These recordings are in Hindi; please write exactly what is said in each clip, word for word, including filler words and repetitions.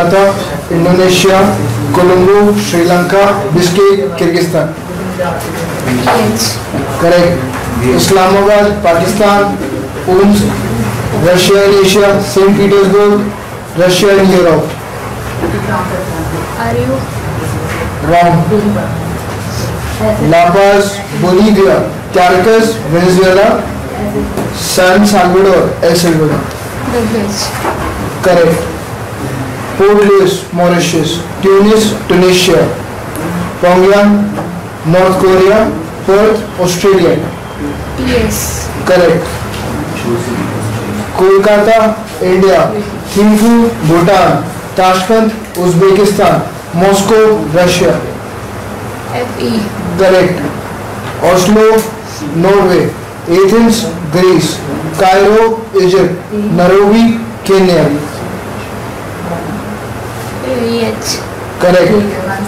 Jakarta Indonesia, Colombo Sri Lanka, Bishkek Kyrgyzstan. Correct. Islamabad Pakistan, Omsk Russia and Asia, Saint Petersburg Russia and Europe. Wrong. La Paz Bolivia, Caracas Venezuela, San Salvador El Salvador. Correct. Port Louis Mauritius, Tunis Tunisia, Pyongyang North Korea, Perth Australia. Correct. Kolkata India, Thimphu Bhutan, Tashkent Uzbekistan, Moscow Russia. Correct. Oslo Norway, Athens Greece, Cairo Egypt, Nairobi Kenya. Correct.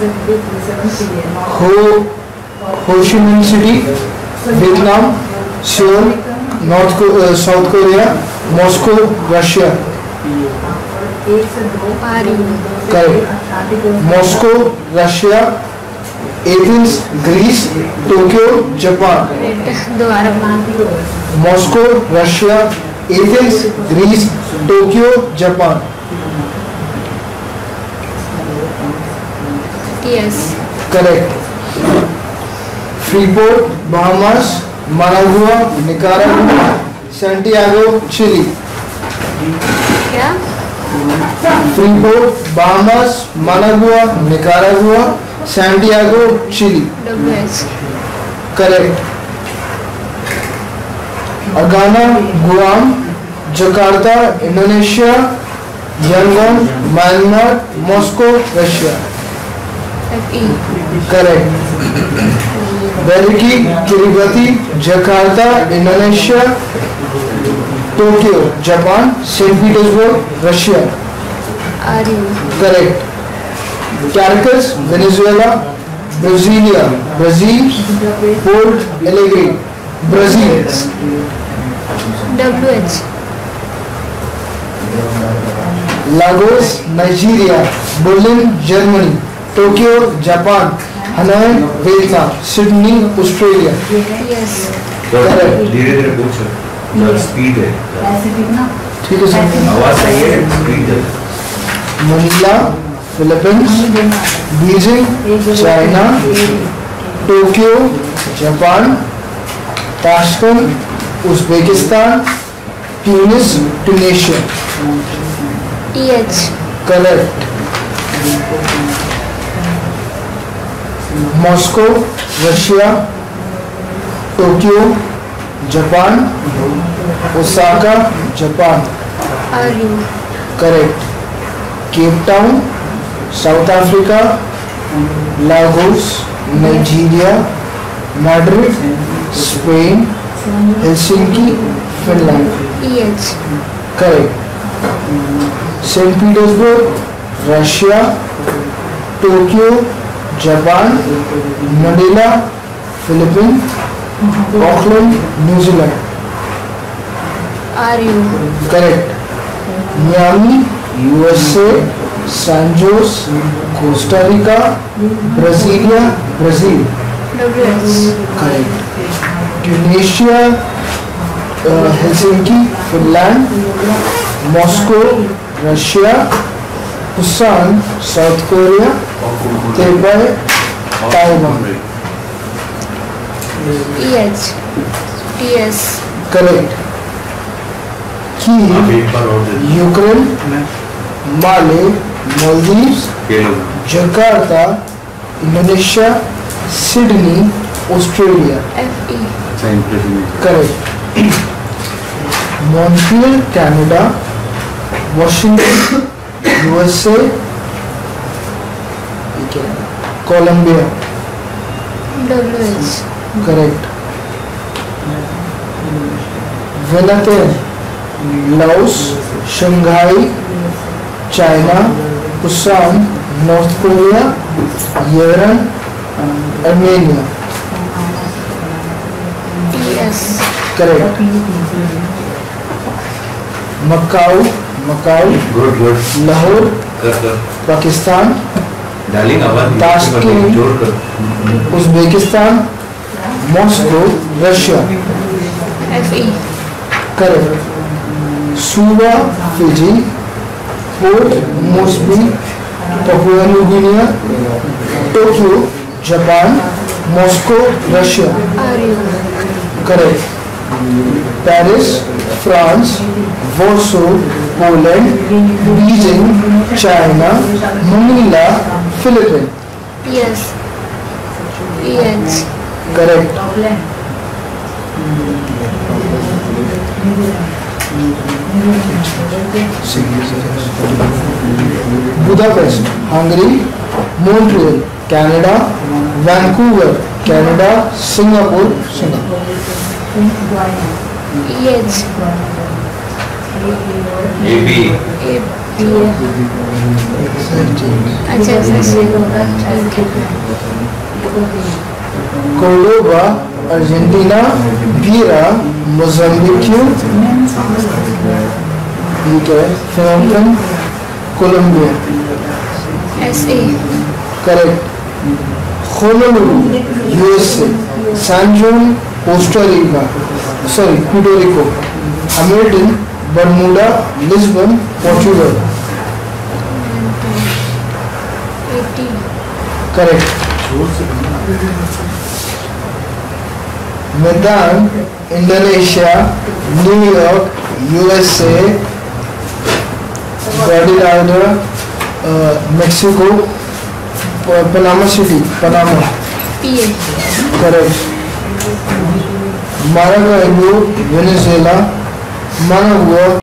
Ho Ho Chi Minh City Vietnam, Seoul North South Korea, Moscow Russia. Correct. Moscow Russia, Athens Greece, Tokyo Japan. Moscow Russia, Athens Greece, Tokyo Japan. Correct. Freeport Bahamas, Managua Nicaragua, Santiago Chile. Freeport Bahamas, Managua Nicaragua, Santiago Chile. Correct. Agana Guam, Jakarta Indonesia, Yangon Myanmar, Moscow Russia. Correct. Bairiki Kiribati, Jakarta Indonesia, Tokyo Japan, Saint Petersburg Russia. Correct. Caracas Venezuela, Brasilia Brazil, Porto Alegre Brazil. Lagos Nigeria, Berlin Germany, Tokyo Japan, Hanoi Vietnam, Sydney Australia. धीरे धीरे पूछो, स्पीड है। ठीक है सर, आवाज सही है, स्पीड है। Manila Philippines, Beijing China, Tokyo Japan, Tashkent Uzbekistan, Tunis Tunisia. Correct. Moscow Russia, Tokyo Japan, Osaka Japan. Correct. Cape Town South Africa, Lagos Nigeria, Madrid Spain, Helsinki Finland. Correct. Saint Petersburg Russia, Tokyo Japan, Manila Philippine, Auckland New Zealand. Correct. Miami USA, San Jose Costa Rica, Brasilia Brazil. Correct. Tunisia Helsinki Finland, Moscow Russia, Pusan South Korea, Taiwan Taiwan. Correct. Kiev Ukraine, Male Maldives, Jakarta Indonesia, Sydney Australia. Correct. Montreal Canada, Washington USA, Colombia. Correct. Venezuela, Laos, Shanghai China, Pusan North Korea, Iran, Armenia. Correct. Macau Macau, good good Lahore, कर कर पाकिस्तान, डार्लिंग आवाज ताश्केंत, जोर कर Uzbekistan, Moscow, Russia. F E correct. Suva Fiji, Port Moresby, Papua New Guinea, Tokyo, Japan, Moscow, Russia. R U correct. Paris, France, Warsaw, Poland, Beijing, China, Manila, Philippine. Yes E H correct. Budapest, Hungary, Montreal, Canada, Vancouver, Canada, Singapore, Singapore. E H A B A B अच्छा अच्छा ठीक है। कोर्डोबा, अर्जेंटीना, बीरा, मोजाम्बिक, ठीक है, Franklin, Colombia. S A correct. Honolulu, USA, San Juan, Costa Rica, sorry Puerto Rico, Hamilton, Bermuda, Lisbon, Portugal. A T correct. Medan, Indonesia, New York, USA, Guadalajara, Mexico, Panama City, Panama. P A correct. Maracaibo, Venezuela, Managua,